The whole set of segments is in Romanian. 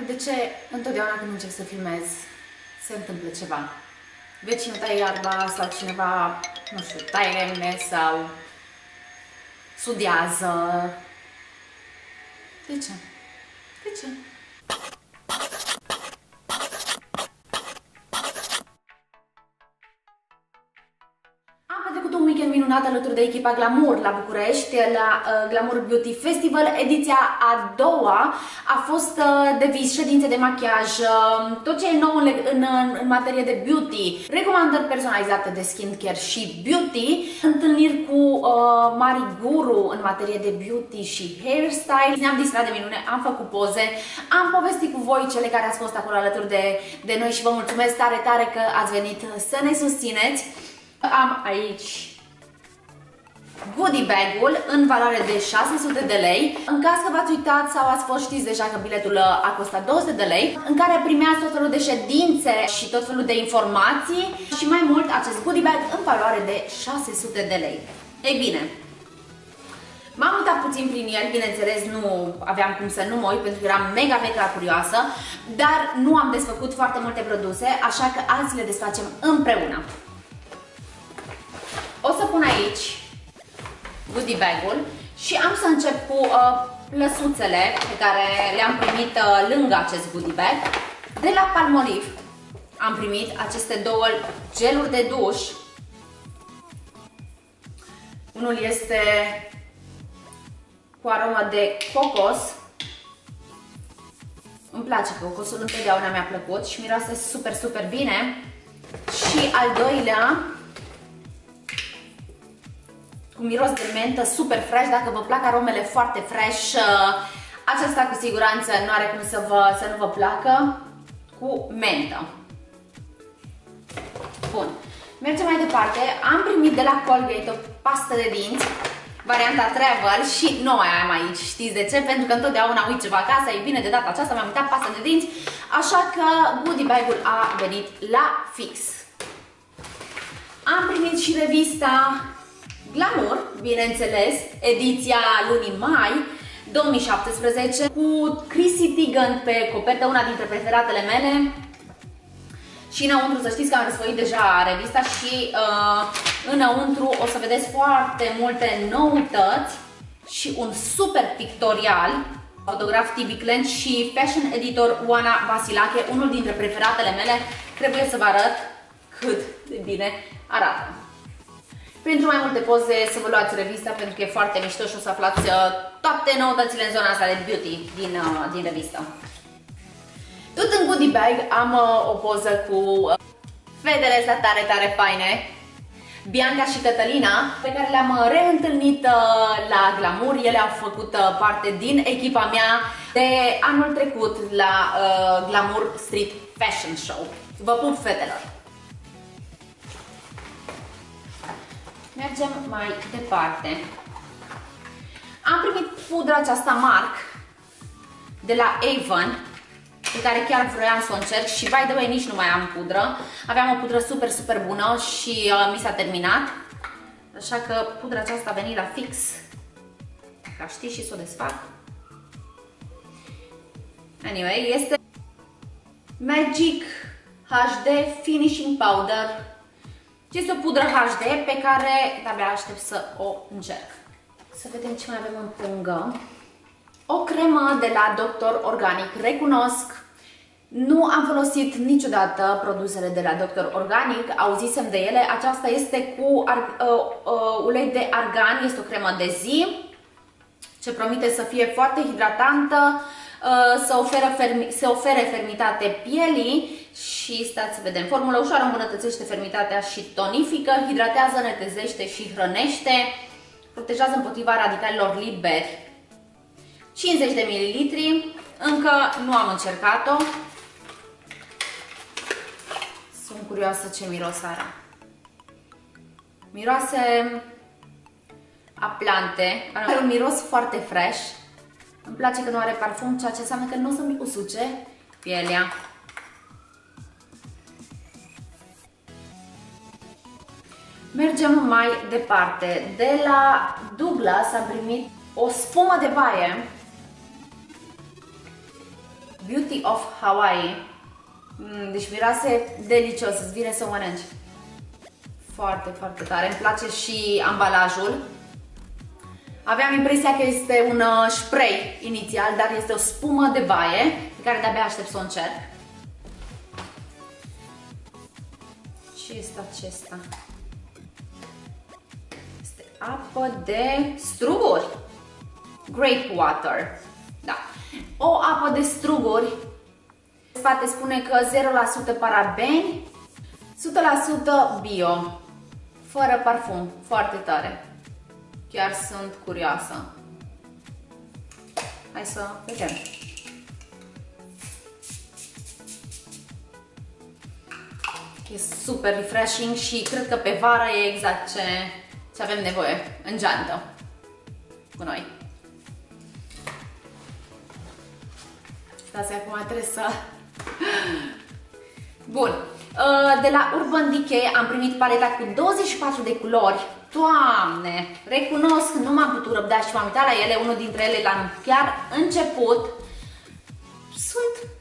de ce întotdeauna când încerc să filmez se întâmplă ceva? Vecinul taie iarba sau cineva, nu știu, taie lemne sau sudează. De ce? De ce? Am petrecut un weekend minunat alături de echipa Glamour la București, la Glamour Beauty Festival. Ediția a doua a fost de vis, ședințe de machiaj, tot ce e nou în materie de beauty, recomandări personalizate de skincare și beauty, întâlniri cu mari guru în materie de beauty și hairstyle. Ne-am distrat de minune, am făcut poze, am povestit cu voi, cele care ați fost acolo alături de noi, și vă mulțumesc tare, tare că ați venit să ne susțineți. Am aici goodie bag-ul în valoare de 600 de lei. În caz că v-ați uitat sau ați fost, știți deja că biletul a costat 200 de lei, în care primeați tot felul de ședințe și tot felul de informații și mai mult acest goodie bag în valoare de 600 de lei. Ei bine, m-am uitat puțin prin el, bineînțeles nu aveam cum să nu mă uit pentru că eram mega curioasă, dar nu am desfăcut foarte multe produse, așa că azi le desfacem împreună. O să pun aici goodie bag-ul și am să încep cu plăsuțele pe care le-am primit lângă acest goodie bag. De la Palmolive am primit aceste două geluri de duș. Unul este cu aromă de cocos. Îmi place cocosul, întotdeauna mi-a plăcut și miroase super bine. Și al doilea cu miros de mentă, super fresh. Dacă vă plac aromele foarte fresh, acesta cu siguranță nu are cum să nu vă placă, cu mentă. Bun, mergem mai departe. Am primit de la Colgate o pastă de dinți, varianta Travel, și nu mai am aici. Știți de ce? Pentru că întotdeauna uit ceva acasă. E bine, de data aceasta mi-am uitat pasta de dinți, așa că goodie bag-ul a venit la fix. Am primit și revista Glamour, bineînțeles, ediția lunii mai 2017, cu Chrissy Teigen pe copertă, una dintre preferatele mele. Și înăuntru, să știți că am răsfoit deja revista și înăuntru o să vedeți foarte multe noutăți și un super pictorial. Fotograf Tibi Clench și fashion editor Oana Vasilache, unul dintre preferatele mele. Trebuie să vă arăt cât de bine arată. Pentru mai multe poze să vă luați revista, pentru că e foarte mișto și o să aflați toate noutățile în zona asta de beauty din revistă. Tot în goodie bag am o poză cu fetele astea tare faine, Bianca și Cătălina, pe care le-am reîntâlnit la Glamour. Ele au făcut parte din echipa mea de anul trecut la Glamour Street Fashion Show. Vă pup, fetelor! Mergem mai departe. Am primit pudra aceasta Marc de la Avon, pe care chiar vroiam să o încerc și, by the way, nici nu mai am pudră. Aveam o pudră super bună și mi s-a terminat. Așa că pudra aceasta a venit la fix, ca știți, și să o desfac. Anyway, este Magic HD Finishing Powder. Este o pudră HD pe care de-abia aștept să o încerc. Să vedem ce mai avem în pungă. O cremă de la Dr. Organic. Recunosc, nu am folosit niciodată produsele de la Dr. Organic, auzisem de ele. Aceasta este cu ulei de argan, este o cremă de zi, ce promite să fie foarte hidratantă, să ofere fermitate pielii și, stați să vedem, formula ușoară îmbunătățește fermitatea și tonifică, hidratează, netezește și hrănește, protejează împotriva radicalilor liberi. 50 de ml, încă nu am încercat-o. Sunt curioasă ce miros are. Miroase a plante, are un miros foarte fresh. Îmi place că nu are parfum, ceea ce înseamnă că nu o să-mi usuce pielea. Mergem mai departe. De la Douglas am primit o spumă de baie Beauty of Hawaii. Deci miroase delicios, îți vine să o mănânci. Foarte, foarte tare. Îmi place și ambalajul. Aveam impresia că este un spray inițial, dar este o spumă de baie pe care de-abia aștept să o încerc. Ce este acesta? Este apă de struguri. Grape water. Da. O apă de struguri. În spate spune că 0% parabeni, 100% bio, fără parfum. Foarte tare. Chiar sunt curioasă. Hai să vedem. E super refreshing și cred că pe vară e exact ce avem nevoie în geantă cu noi. Stați, acum trebuie să... Bun. De la Urban Decay am primit paleta cu 24 de culori. Doamne, recunosc, nu m-am putut răbda și m-am uitat la ele, unul dintre ele l-am chiar început. Sunt...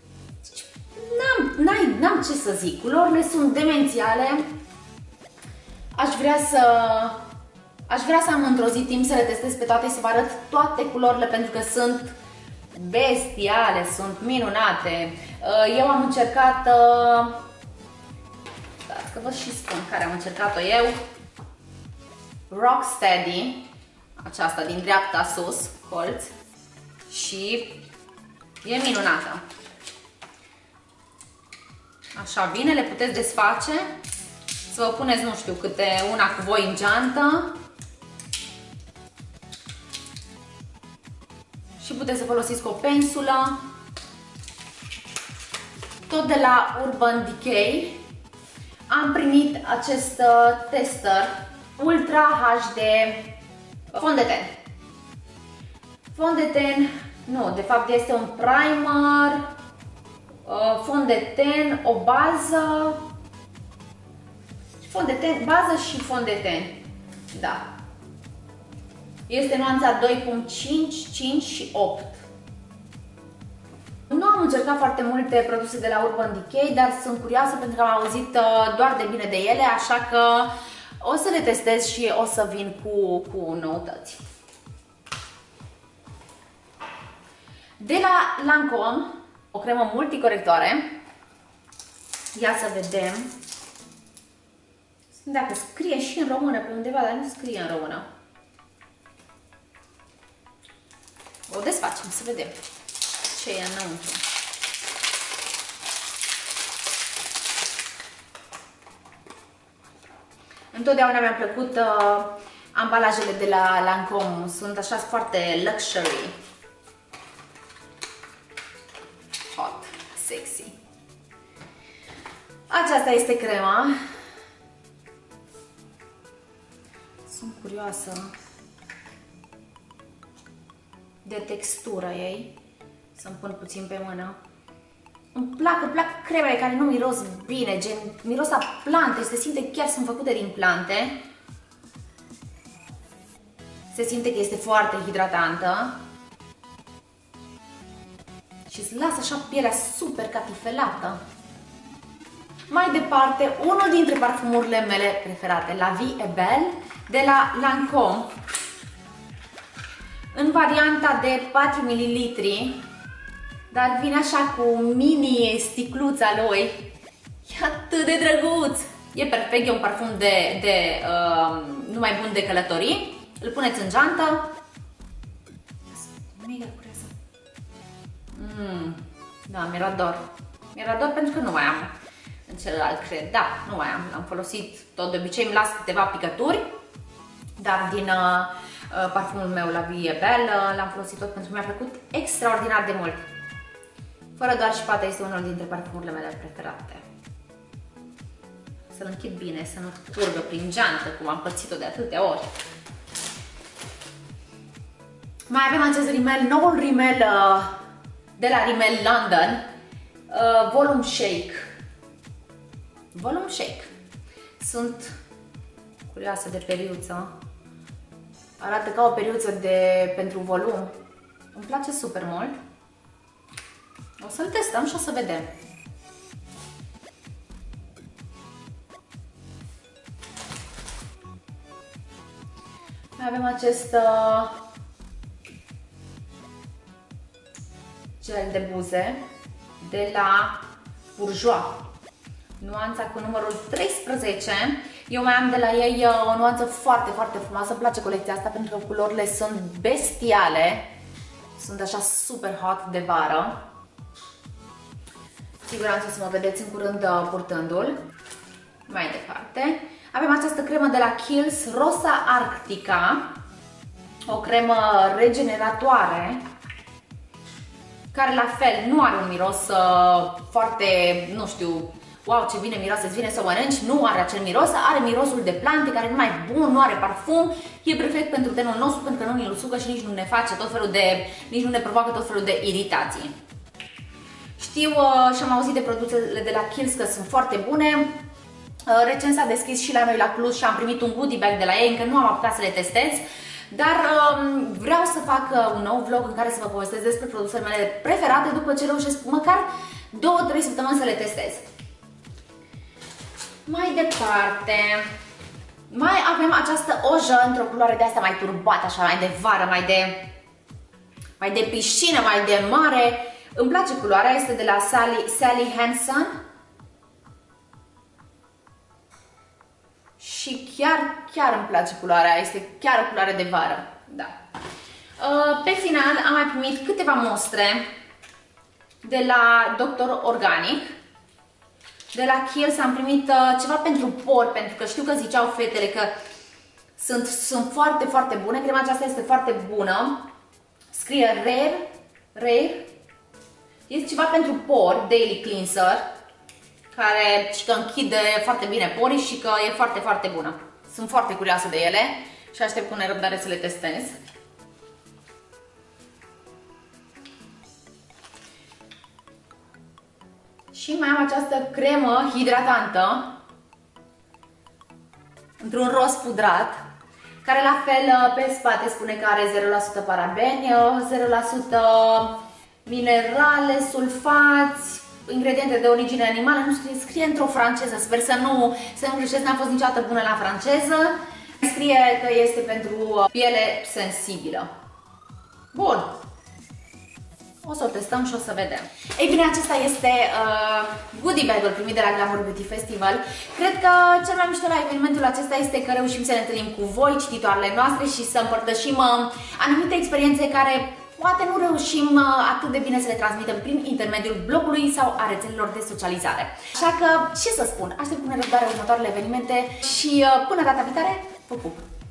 N-am ce să zic, culorile sunt demențiale. Aș vrea să am într-o zi timp să le testez pe toate și să vă arăt toate culorile pentru că sunt bestiale, sunt minunate. Eu am încercat... Dați că vă și spun care am încercat-o eu. Rocksteady, aceasta din dreapta sus, colț, și e minunată. Așa vine, le puteți desface, să vă puneți, nu știu, câte una cu voi în geantă și puteți să folosiți cu o pensulă. Tot de la Urban Decay am primit acest tester Ultra HD fond de ten. Fond de ten, nu, de fapt este un primer, fond de ten, o bază, fond de ten, bază și fond de ten. Da. Este nuanța 2.5, 5 și 8. Nu am încercat foarte multe produse de la Urban Decay, dar sunt curioasă pentru că am auzit doar de bine de ele, așa că o să le testez și o să vin cu noutăți. De la Lancome, o cremă multicorectoare. Ia să vedem. Dacă scrie și în română pe undeva, dar nu scrie în română. O desfacem să vedem ce e înăuntru. Întotdeauna mi-a plăcut ambalajele de la Lancome. Sunt așa foarte luxury. Hot, sexy. Aceasta este crema. Sunt curioasă de textura ei. Să-mi pun puțin pe mână. Îmi plac cremele care nu miros bine, gen miros a plante, se simte chiar sunt făcute din plante. Se simte că este foarte hidratantă. Și îți lasă așa pielea super catifelată. Mai departe, unul dintre parfumurile mele preferate, La Vie est Belle, de la Lancome. În varianta de 4 ml, dar vine așa cu mini sticluța lui. E atât de drăguț! E perfect, e un parfum numai bun de călătorii. Îl puneți în geantă. Mega curioasă. Da, Mirador. Mirador pentru că nu mai am în celălalt, cred. Da, nu mai am. L-am folosit tot de obicei, îmi las câteva picături. Dar din parfumul meu La Vie est Belle l-am folosit tot pentru că mi-a plăcut extraordinar de mult. Fără doar și poate este unul dintre parfumurile mele preferate. Să-l închid bine, să nu curgă prin geantă, cum am pățit-o de atâtea ori. Mai avem acest rimel, noul rimel de la Rimmel London, Volume Shake. Volume Shake. Sunt curioasă de periuță. Arată ca o periuță pentru volum. Îmi place super mult. O să-l testăm și o să vedem. Mai avem acest gel de buze de la Bourjois, nuanța cu numărul 13. Eu mai am de la ei o nuanță foarte, foarte frumoasă. Îmi place colecția asta pentru că culorile sunt bestiale. Sunt așa super hot de vară. Siguranță o să mă vedeți în curând purtându-l. Mai departe avem această cremă de la Kiehl's, Rosa Arctica, o cremă regeneratoare, care la fel nu are un miros foarte, nu știu, wow, ce bine miroase, îți vine să o mănânci, nu are acel miros, are mirosul de plante care e mai bun, nu are parfum, e perfect pentru tenul nostru pentru că nu ne-l sucă și nici nu ne face tot felul de, nici nu ne provoacă tot felul de iritații. Știu și am auzit de produsele de la Kiehl's că sunt foarte bune. Recent s-a deschis și la noi la Cluj și am primit un goodie bag de la ei, încă nu am apucat să le testez, dar vreau să fac un nou vlog în care să vă povestesc despre produsele mele preferate după ce reușesc măcar 2-3 săptămâni să le testez. Mai departe, mai avem această ojă într-o culoare de asta mai turbată, așa, mai de vară, mai de piscină, mai de mare. Îmi place culoarea, este de la Sally Hansen. Și chiar îmi place culoarea, este chiar o culoare de vară, da. Pe final am mai primit câteva mostre de la Dr. Organic. De la Kiehl's am primit ceva pentru pori, pentru că știu că ziceau fetele că sunt foarte, foarte bune. Crema aceasta este foarte bună. Scrie Rare. Este ceva pentru pori, Daily Cleanser, care și că închide foarte bine porii și că e foarte, foarte bună. Sunt foarte curioasă de ele și aștept cu nerăbdare să le testez. Și mai am această cremă hidratantă într-un roz pudrat, care la fel pe spate spune că are 0% parabeni, 0% minerale, sulfați, ingrediente de origine animală. Nu scrie într-o franceză, sper să nu greșesc, n-am fost niciodată bună la franceză. Scrie că este pentru piele sensibilă. Bun. O să o testăm și o să vedem. Ei bine, acesta este goodie bag-ul primit de la Glamour Beauty Festival. Cred că cel mai mișto la evenimentul acesta este că reușim să ne întâlnim cu voi, cititoarele noastre, și să împărtășim anumite experiențe care poate nu reușim atât de bine să le transmitem prin intermediul blogului sau a rețelelor de socializare. Așa că, ce să spun, aștept cu nerăbdare următoarele evenimente și până data viitoare, vă pup!